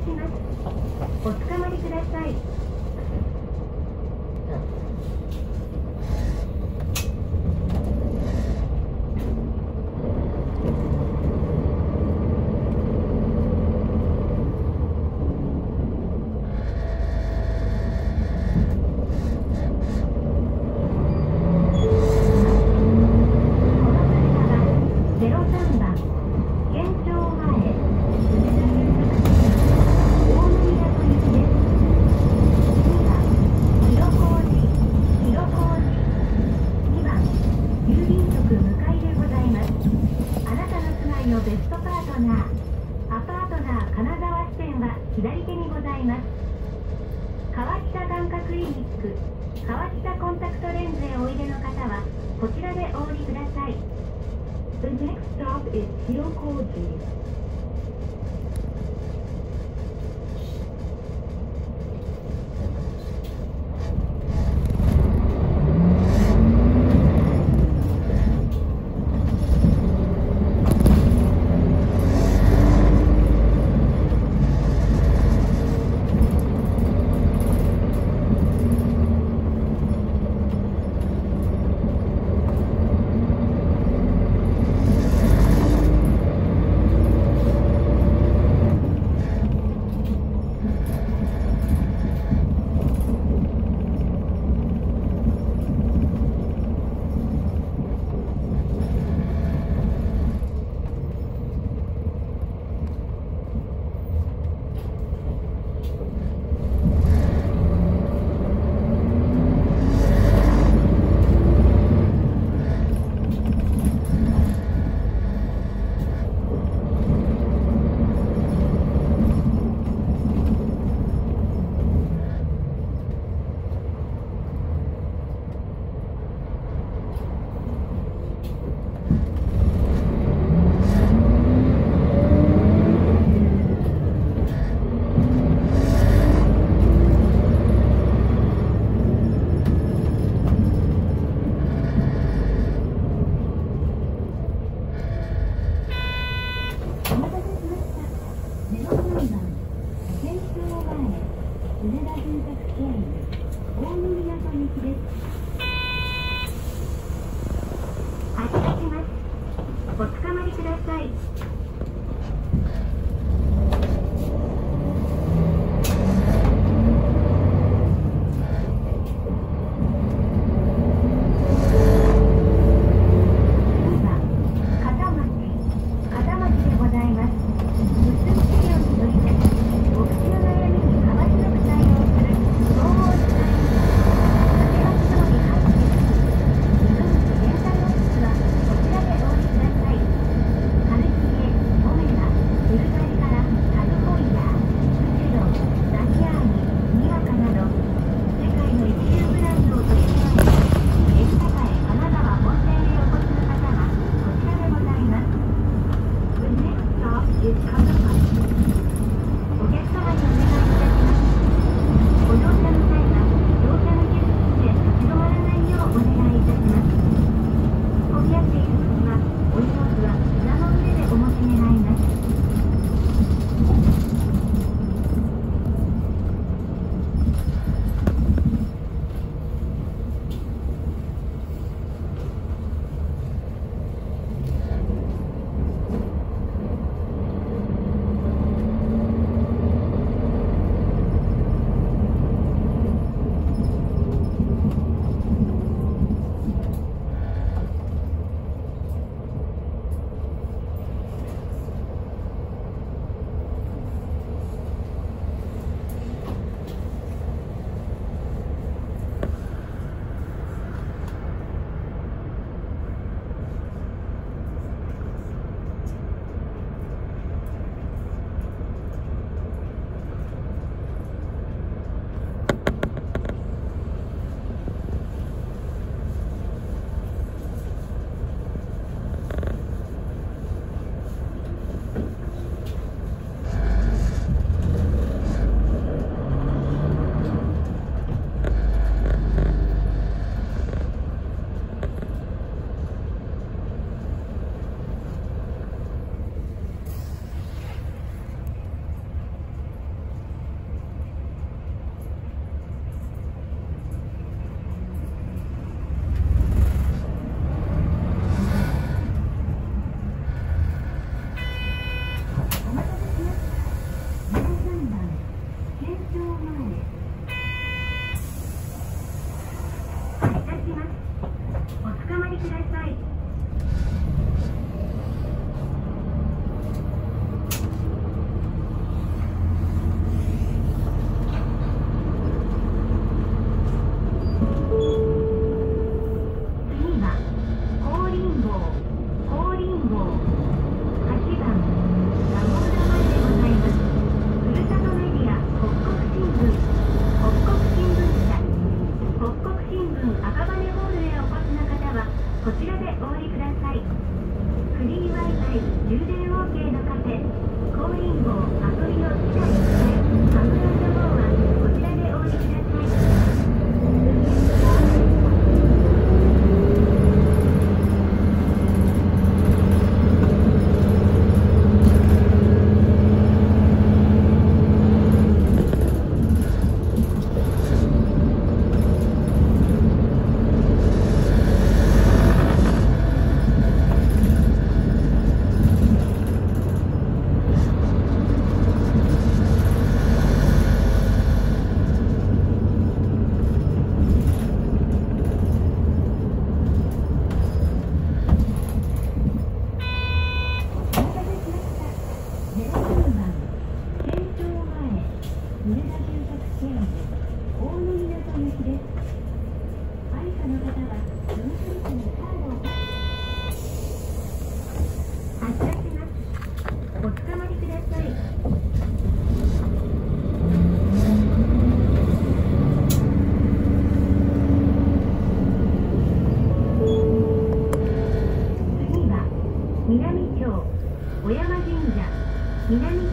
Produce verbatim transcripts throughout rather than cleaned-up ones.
します。おつかまりください。The next stop is Hirokoji. おつかまりください。お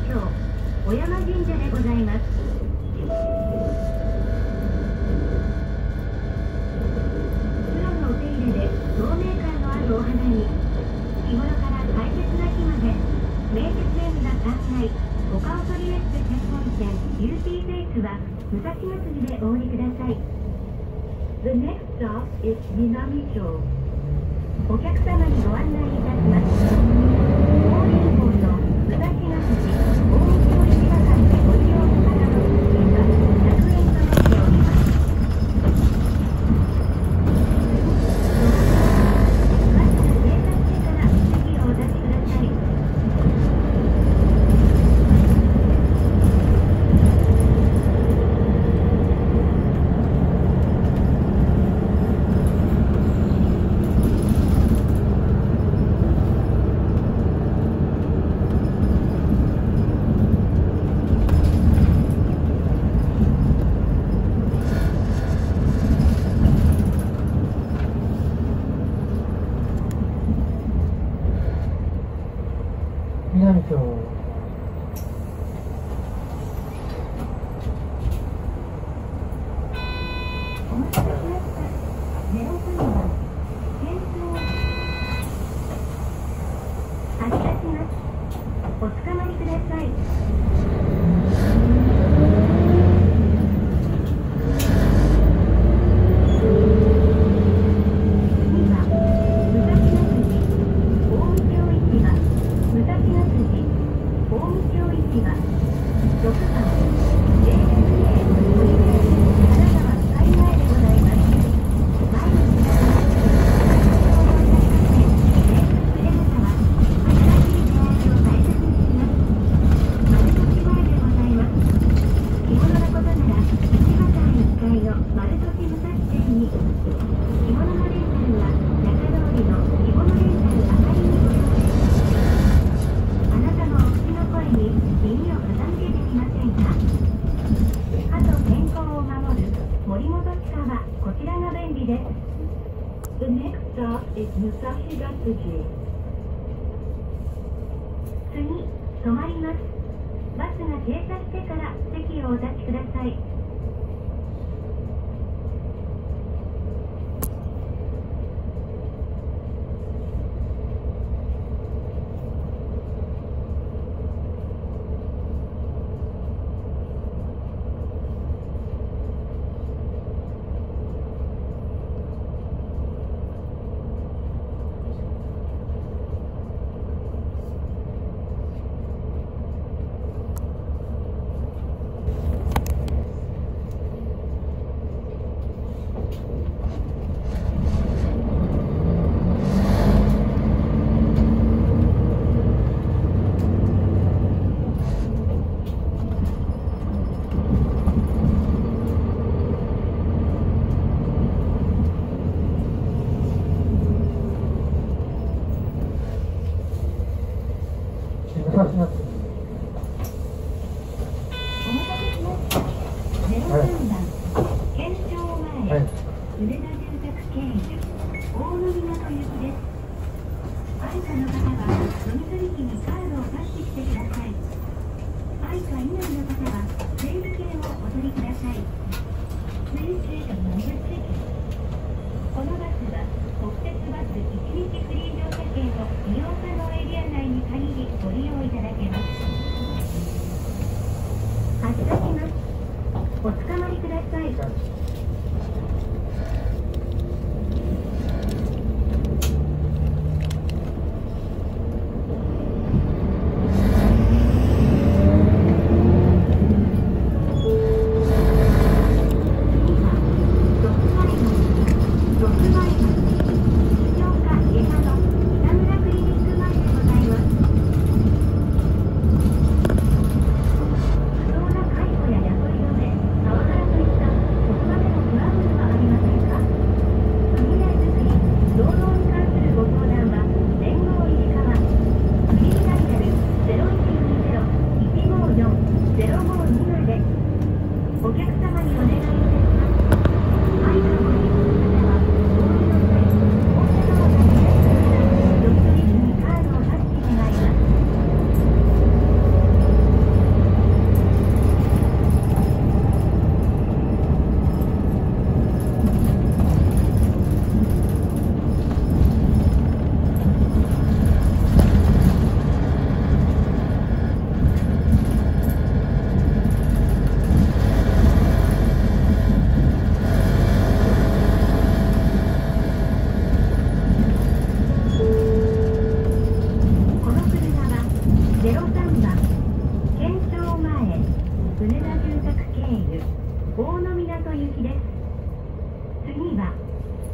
町小山神社でございます。プロのお手入れで透明感のあるお肌に、日頃から大切な日まで名実演技が三階お顔トリエステ専門店ビューティーフェイスは武蔵野筋でお降りください。 The next stop is 南町。お客様にご案内いたします。大林港の武蔵野筋大道市場間でご利用の方の料金はひゃくえんとなっております。バスが停車してから席をお立ちください。 南町。 お待たせしました。ゼロさんばん検討発車します。おつかまりください。次は武蔵野筋大道市場。武蔵野筋大道市場ろくばん ジェイエスエー ホリデー金沢スカイ前でございます。前に来たご乗車いただき連絡エレナは新しい出会いを大切にします。丸時前でございます。着物のことなら市場間いっかいの丸時武蔵店に、着物のレンタルは中通りの着物レンタルあかりにご用意。あなたのお口の声に耳を傾けてみませんか。歯と健康を守る森本歯科はこちらが便利です。 The next stop is 武蔵ヶ筋。次、止まります。バスが停車してから席をお立ちください。 武蔵野筋。 お待たせしました。ゼロさんばん県庁前、 はい。 梅田住宅経由大野港行きです。愛花の方は飲み取り機にカードをタッチしてください。愛花以外の方は整理券をお取りください。Please take a number ticket。 このバスは国鉄バスいちにちフリー乗車券を利用可能エリア内に限りご利用いただけます。発車します。おつかまりください。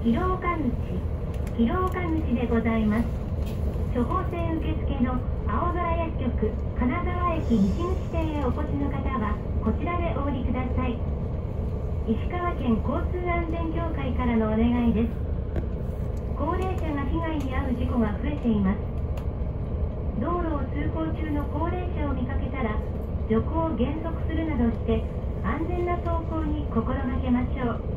広岡口、広岡口でございます。処方箋受付の青空薬局金沢駅西口店へお越しの方はこちらでお降りください。石川県交通安全協会からのお願いです。高齢者が被害に遭う事故が増えています。道路を通行中の高齢者を見かけたら徐行を減速するなどして安全な走行に心がけましょう。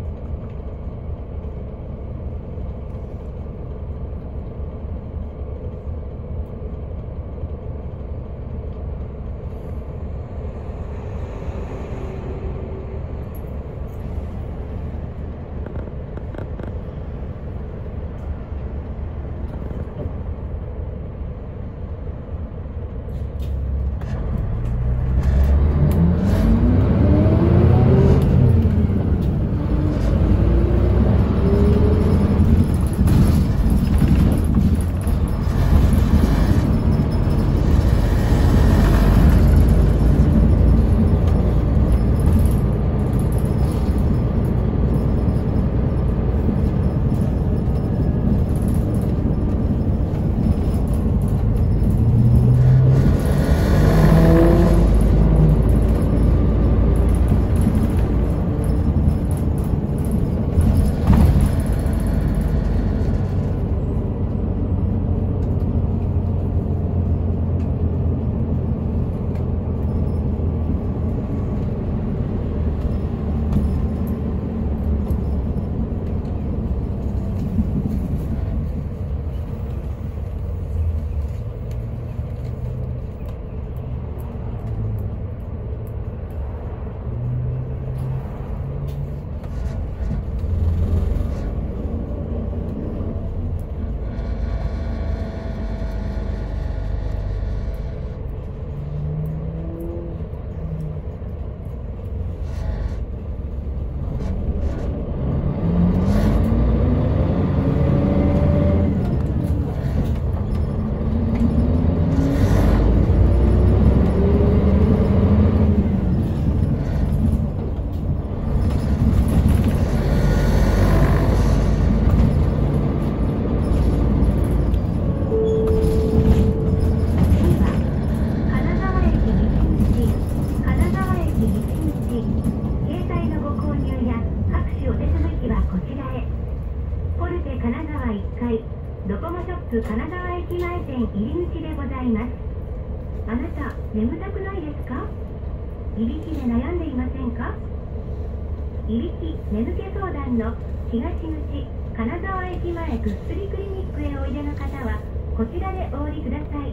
ドコモショップ金沢駅前店入り口でございます。あなた、眠たくないですか？いびきで悩んでいませんか？いびき眠気相談の東口金沢駅前ぐっすりクリニックへおいでの方はこちらでお降りください。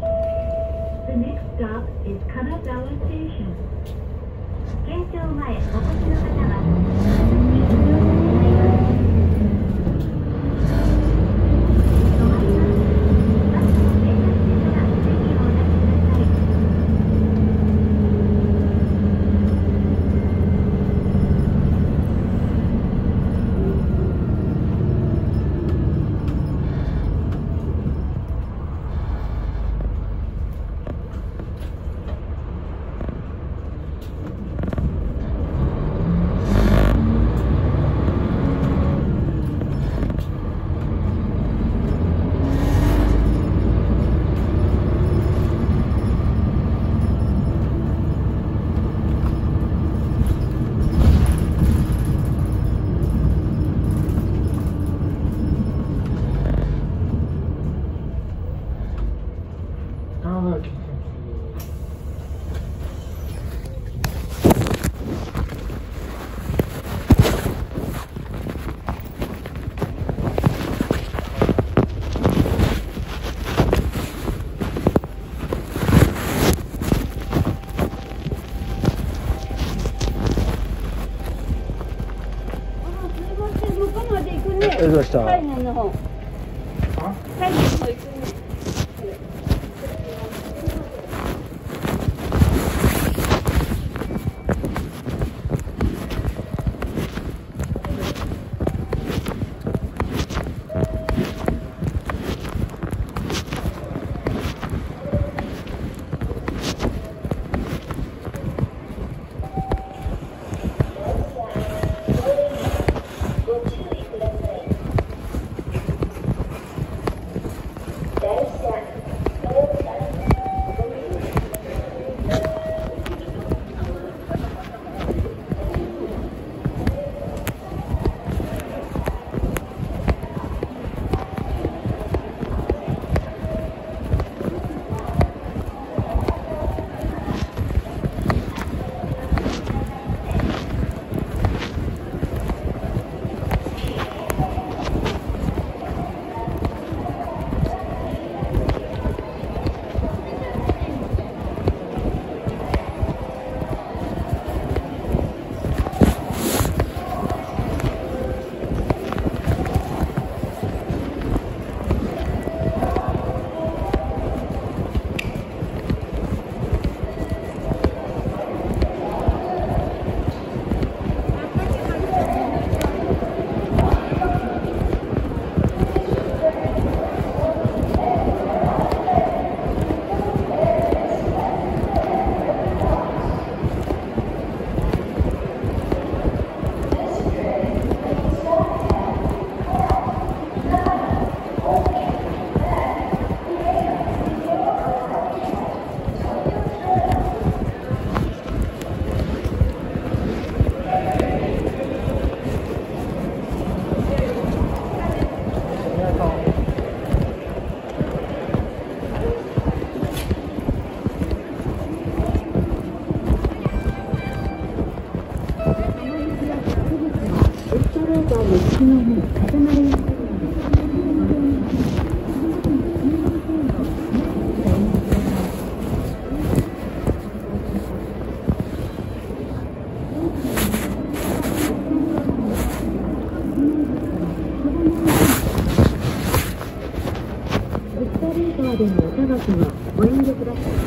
The next stop is 金沢 Station。 県庁前お越しの方はどうでした？ 海外の方。海外の方行くね。 道の方固まりやすいのでエスカレーターでのお手がきはご遠慮ください。